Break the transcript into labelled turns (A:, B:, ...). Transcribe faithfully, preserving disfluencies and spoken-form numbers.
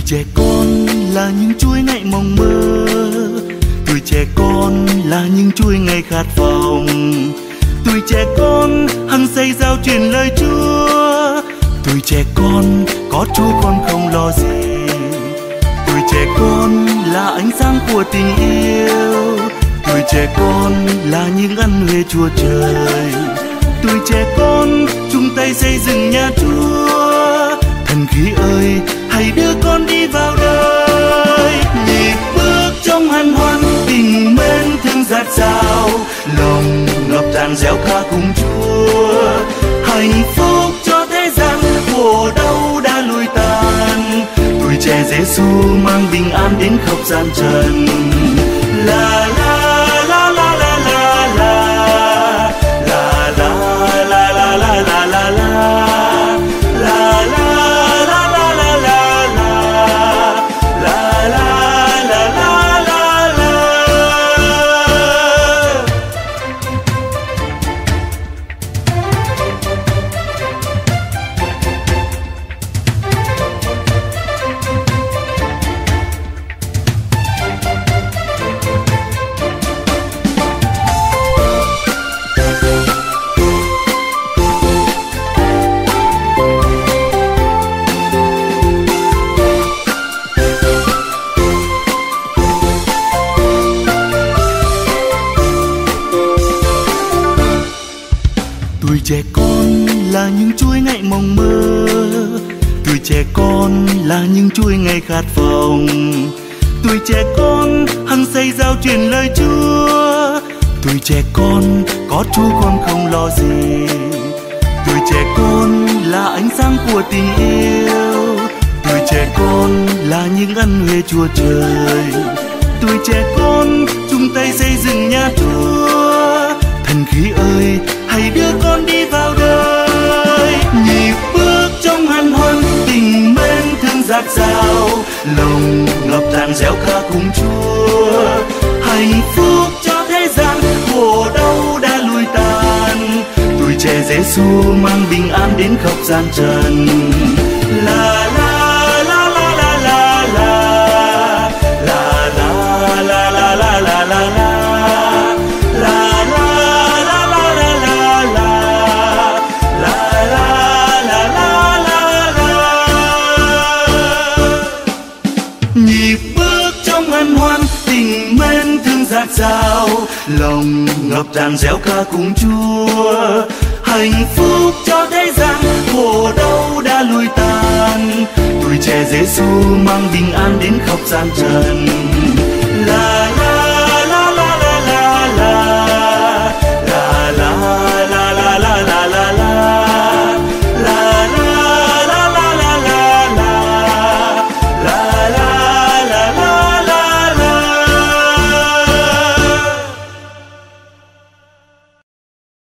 A: trẻ con là những chuỗi ngày mộng mơ, tuổi trẻ con là những chuỗi ngày khát vọng. Tuổi trẻ con hăng say giao truyền lời Chúa, tuổi trẻ con có Chúa con không lo gì. Tuổi trẻ con là ánh sáng của tình yêu, tuổi trẻ con là những ân huệ Chúa trời. Tuổi trẻ con chung tay xây dựng nhà Chúa, thần khí ơi hãy đưa con đi vào đời. Nhịp bước trong hân hoan tình mến thương dạt dào, lòng ngập tràn réo ca cùng Chúa. Hạnh phúc cho thế gian khổ đau đã lùi tàn, tuổi trẻ Giêsu mang bình an đến khắp gian trần. La la la la la la la la la la la la la la la. Tuổi trẻ con là những chuỗi ngày mộng mơ, tuổi trẻ con là những chuỗi ngày khát vọng. Tuổi trẻ con hăng say giao truyền lời Chúa, tuổi trẻ con có Chúa con không lo gì. Tuổi trẻ con là ánh sáng của tình yêu, tuổi trẻ con là những ân huệ Chúa trời. Tuổi trẻ con chung tay xây dựng nhà Chúa, thần khí ơi hãy đưa con đi vào đời. Nhịp bước trong hân hoan tình mến thương dạt dào, lòng ngập tràn réo ca cùng Chúa. Hạnh phúc cho thế gian khổ đau đã lùi tàn, tuổi trẻ Giêsu mang bình an đến khắp gian trần. La la la la la la la la la la la la la la la. Nhịp bước trong hân hoan tình mến thương dạt dào, lòng ngập tràn réo ca cùng Chúa. Hạnh phúc cho thế gian khổ đau đã lùi tàn, tuổi trẻ Giêsu mang bình an đến khắp gian trần.